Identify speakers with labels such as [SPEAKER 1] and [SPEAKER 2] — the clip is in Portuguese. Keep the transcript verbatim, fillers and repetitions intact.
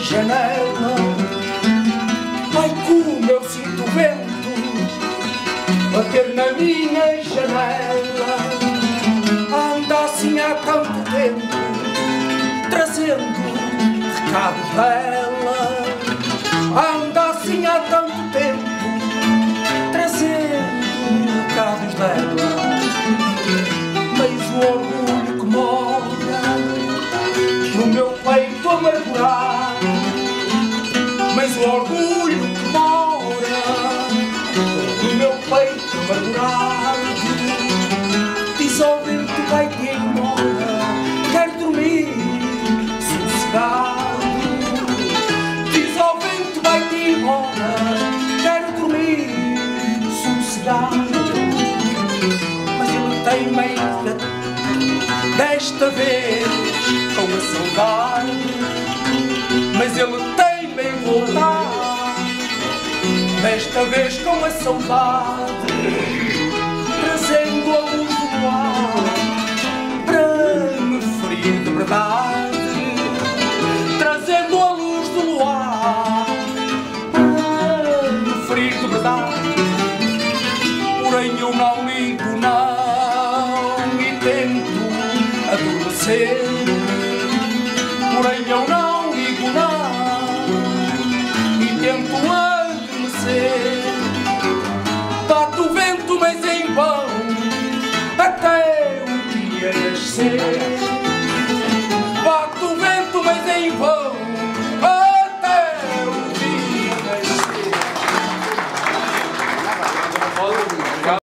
[SPEAKER 1] janela. Ai, como eu sinto o vento bater na minha janela. Anda assim há tanto tempo, trazendo recados dela. Anda assim há tanto tempo, trazendo recados dela. Mas o orgulho que mora no meu peito amargurado, mas o orgulho que mora no meu peito amargurado, diz ao vento: vai-te embora, quero dormir sossegado. Diz ao vento: vai-te embora, quero dormir sossegado. Mas ele tem meia desta vez com a saudade, mas ele tem bem voltar desta vez com a saudade, trazendo a luz do luar para me ferir de verdade, trazendo a luz do luar para me ferir de verdade. Porém eu não ligo, não, e tento adormecer. Porém eu não ligo, não, e tento adormecer. Bate o vento, mas em vão, até o dia nascer. Bate o vento, mas em vão, até o dia nascer.